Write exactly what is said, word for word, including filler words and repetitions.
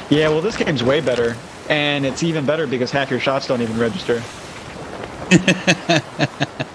Yeah, well, this game's way better, and it's even better because half your shots don't even register.